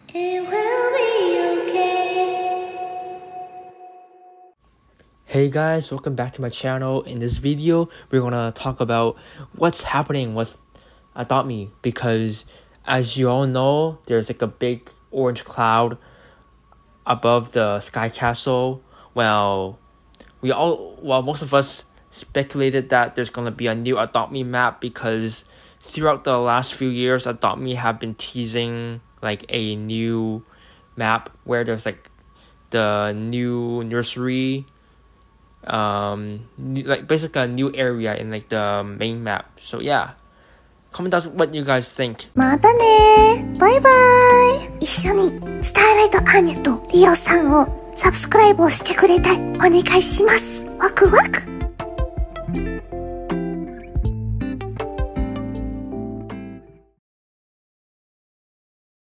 It will be okay. Hey guys, welcome back to my channel. In this video, we're gonna talk about what's happening with Adopt Me, because as you all know, there's like a big orange cloud above the sky castle. Most of us speculated that there's gonna be a new Adopt Me map, because throughout the last few years, Adopt Me have been teasing like a new map where there's like the new nursery, basically a new area in like the main map. So yeah, comment down what you guys think. またねー。バイバイ。一緒にスターライトアーニャとリオさんをサブスクライブをしてくれたい。お願いします。ワクワク。